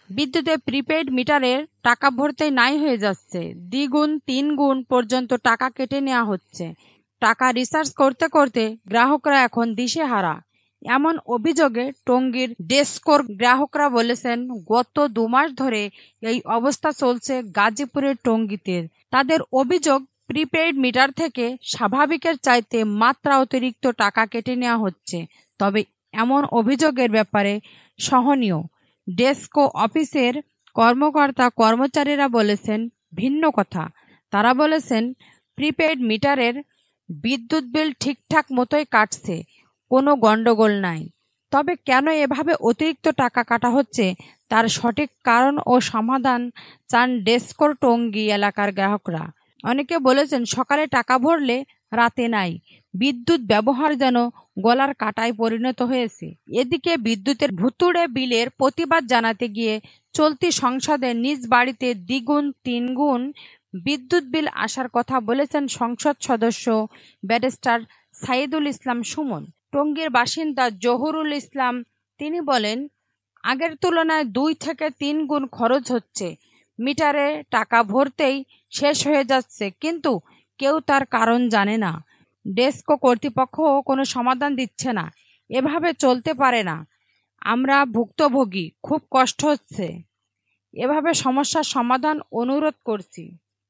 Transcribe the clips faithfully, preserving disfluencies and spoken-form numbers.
বিদ্যুতের প্রিপেইড মিটারের টাকা ভরতেই নাই হয়ে যাচ্ছে, দ্বিগুণ তিন গুণ পর্যন্ত টাকা কেটে নেওয়া হচ্ছে। টাকা রিচার্জ করতে করতে গ্রাহকরা এখন দিশেহারা। এমন অভিযোগে টঙ্গীর ডেসকোর গ্রাহকরা বলেছেন, গত দু মাস ধরে এই অবস্থা চলছে গাজীপুরের টঙ্গীতে। তাদের অভিযোগ, প্রিপেইড মিটার থেকে স্বাভাবিকের চাইতে মাত্রা অতিরিক্ত টাকা কেটে নেওয়া হচ্ছে। তবে এমন অভিযোগের ব্যাপারে সহনীয় ডেসকো অফিসের কর্মকর্তা কর্মচারীরা বলেছেন ভিন্ন কথা। তারা বলেছেন, প্রিপেইড মিটারের বিদ্যুৎ বিল ঠিকঠাক মতোই কাটছে, কোনো গন্ডগোল নাই। তবে কেন এভাবে অতিরিক্ত টাকা কাটা হচ্ছে তার সঠিক কারণ ও সমাধান চান ডেসকোর টঙ্গী এলাকার গ্রাহকরা। অনেকে বলেছেন, সকালে টাকা ভরলে রাতে নাই, বিদ্যুৎ ব্যবহার যেন গলার কাটায় পরিণত হয়েছে। এদিকে বিদ্যুতের ভুতুড়ে বিলের প্রতিবাদ জানাতে গিয়ে চলতি সংসদে নিজ বাড়িতে দ্বিগুণ তিনগুণ বিদ্যুৎ বিল আসার কথা বলেছেন সংসদ সদস্য ব্যারিস্টার সাইদুল ইসলাম সুমন। টঙ্গীর বাসিন্দা জহুরুল ইসলাম তিনি বলেন, আগের তুলনায় দুই থেকে তিন গুণ খরচ হচ্ছে, মিটারে টাকা ভরতেই শেষ হয়ে যাচ্ছে, কিন্তু কেউ তার কারণ জানে না। ডেসকো কর্তৃপক্ষও কোনো সমাধান দিচ্ছে না। এভাবে চলতে পারে না, আমরা ভুক্তভোগী, খুব কষ্ট হচ্ছে। এভাবে সমস্যার সমাধান অনুরোধ করছি।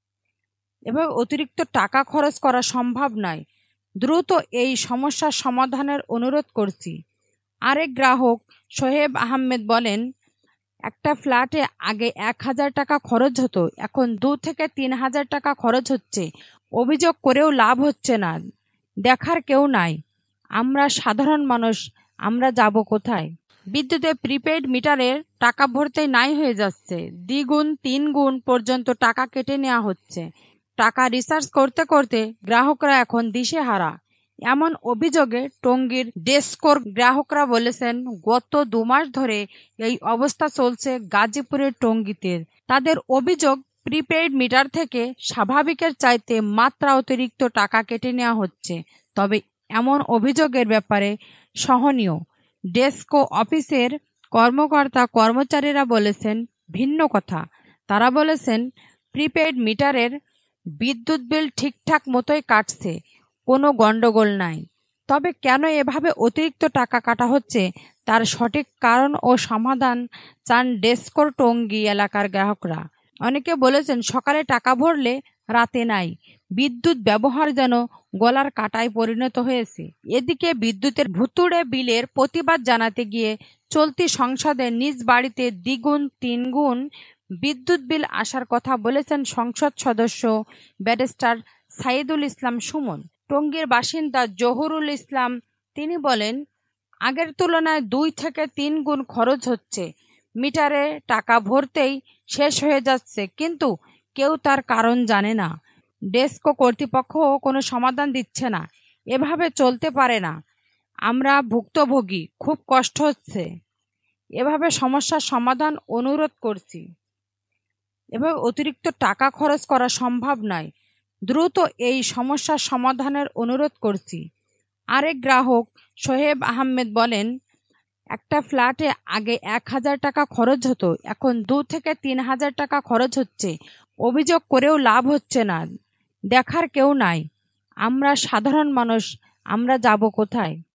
এভাবে অতিরিক্ত টাকা খরচ করা সম্ভব নয়, দ্রুত এই সমস্যার সমাধানের অনুরোধ করছি। আরেক গ্রাহক সোহেব আহমেদ বলেন, একটা ফ্ল্যাটে আগে এক হাজার টাকা খরচ হতো, এখন দু থেকে তিন হাজার টাকা খরচ হচ্ছে। অভিযোগ করেও লাভ হচ্ছে না, দেখার কেউ নাই। আমরা সাধারণ মানুষ, আমরা যাব কোথায়? বিদ্যুতের প্রিপেইড মিটারের টাকা ভরতেই নাই হয়ে যাচ্ছে, দ্বিগুণ তিন গুণ পর্যন্ত টাকা কেটে নেওয়া হচ্ছে। টাকা রিচার্জ করতে করতে গ্রাহকরা এখন দিশেহারা। এমন অভিযোগে টঙ্গীর ডেসকোর গ্রাহকরা বলেছেন, গত দু মাস ধরে এই অবস্থা চলছে গাজীপুরের টঙ্গীতে। তাদের অভিযোগ, প্রিপেইড মিটার থেকে স্বাভাবিকের চাইতে মাত্রা অতিরিক্ত টাকা কেটে নেওয়া হচ্ছে। তবে এমন অভিযোগের ব্যাপারে সহনীয় ডেসকো অফিসের কর্মকর্তা কর্মচারীরা বলেছেন ভিন্ন কথা। তারা বলেছেন, প্রিপেইড মিটারের বিদ্যুৎ বিল ঠিকঠাক মতোই কাটছে, কোনো গন্ডগোল নাই। তবে কেন এভাবে অতিরিক্ত টাকা কাটা হচ্ছে তার সঠিক কারণ ও সমাধান চান ডেসকোর টঙ্গী এলাকার গ্রাহকরা। অনেকে বলেছেন, সকালে টাকা ভরলে রাতে নাই, বিদ্যুৎ ব্যবহার যেন গলার কাটায় পরিণত হয়েছে। এদিকে বিদ্যুতের ভুতুড়ে বিলের প্রতিবাদ জানাতে গিয়ে চলতি সংসদে নিজ বাড়িতে দ্বিগুণ তিনগুণ বিদ্যুৎ বিল আসার কথা বলেছেন সংসদ সদস্য ব্যারিস্টার সাইদুল ইসলাম সুমন। টঙ্গীর বাসিন্দা জহুরুল ইসলাম তিনি বলেন, আগের তুলনায় দুই থেকে তিন গুণ খরচ হচ্ছে, মিটারে টাকা ভরতেই শেষ হয়ে যাচ্ছে, কিন্তু কেউ তার কারণ জানে না। ডেসকো কর্তৃপক্ষও কোনো সমাধান দিচ্ছে না। এভাবে চলতে পারে না, আমরা ভুক্তভোগী, খুব কষ্ট হচ্ছে। এভাবে সমস্যার সমাধান অনুরোধ করছি। এভাবে অতিরিক্ত টাকা খরচ করা সম্ভব নয়, দ্রুত এই সমস্যার সমাধানের অনুরোধ করছি। আরেক গ্রাহক সোহেব আহমেদ বলেন, একটা ফ্ল্যাটে আগে এক হাজার টাকা খরচ হতো, এখন দু থেকে তিন হাজার টাকা খরচ হচ্ছে। অভিযোগ করেও লাভ হচ্ছে না, দেখার কেউ নাই। আমরা সাধারণ মানুষ, আমরা যাব কোথায়?